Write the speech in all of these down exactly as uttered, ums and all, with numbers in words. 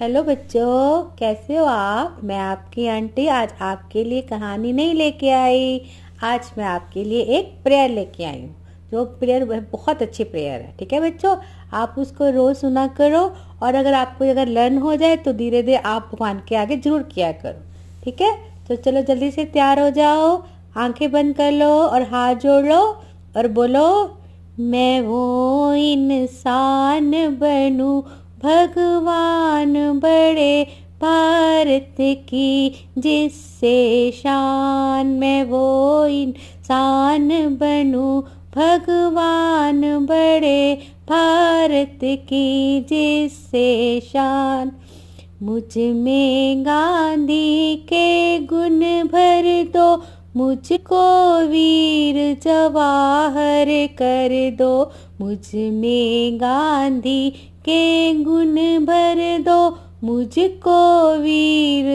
Hello बच्चों, कैसे हो आप। मैं आपकी आंटी आज आपके लिए कहानी नहीं लेके आई। आज मैं आपके लिए एक प्रेयर लेके आई हूँ। जो प्रेयर बहुत अच्छी प्रेयर है। ठीक है बच्चों, आप उसको रोज़ सुना करो और अगर आपको अगर लर्न हो जाए तो धीरे धीरे आप भगवान के आगे जरूर किया करो। ठीक है, तो चलो जल्दी से तैयार हो जाओ, आंखें बंद कर लो और हाथ जोड़ लो और बोलो, मैं वो इंसान बनूं भगवान बड़े भारत की जिससे शान। मैं वो इंसान बनूं भगवान बड़े भारत की जिससे शान। मुझ में गांधी के गुण भर दो, मुझको वीर जवाहर कर दो। मुझ में गांधी के गुण भर दो, मुझको वीर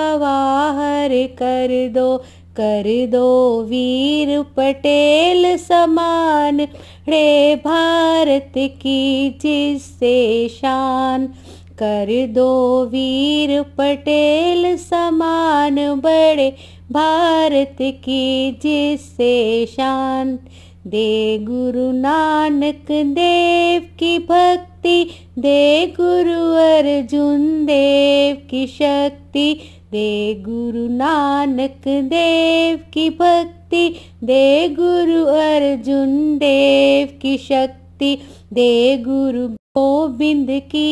जवाहर कर दो। कर दो वीर पटेल समान रे भारत की जिससे शान। कर दो वीर पटेल समान बड़े भारत की जिससे शान। दे गुरु नानक देव की भक्ति, दे गुरु अर्जुन देव की शक्ति। दे गुरु नानक देव की भक्ति, दे गुरु अर्जुन देव की शक्ति। दे गुरु गोविंद की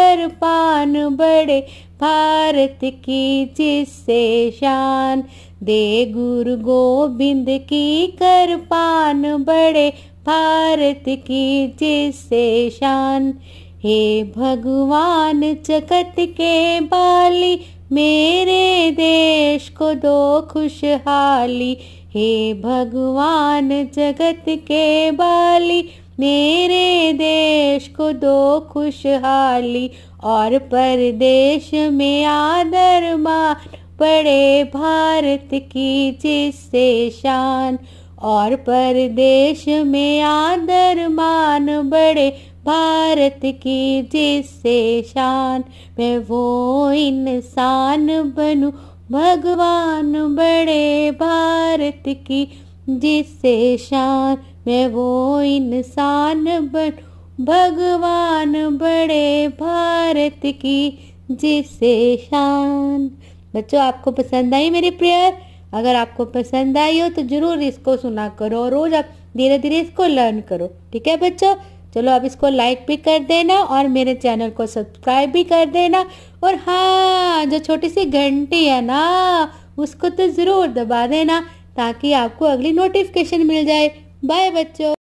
कृपान बड़े भारत की जिससे शान। दे गुरु गोविंद की कृपान बड़े भारत की जिससे शान। हे भगवान जगत के बाली, मेरे देश को दो खुशहाली। हे भगवान जगत के बाली, मेरे देश को दो खुशहाली। और परदेश में आदर मान बड़े भारत की जिससे शान। और परदेश में आदर मान बड़े भारत की जिससे शान। मैं वो इंसान बनूं भगवान बड़े भारत की जिससे शान। मैं वो इंसान बनूं भगवान बड़े भारत की जिससे शान। बच्चों, आपको पसंद आई मेरी प्रेयर? अगर आपको पसंद आई हो तो जरूर इसको सुना करो और रोज आप धीरे धीरे इसको लर्न करो। ठीक है बच्चों, चलो अब इसको लाइक भी कर देना और मेरे चैनल को सब्सक्राइब भी कर देना। और हाँ, जो छोटी सी घंटी है ना, उसको तो ज़रूर दबा देना ताकि आपको अगली नोटिफिकेशन मिल जाए। बाय बच्चों।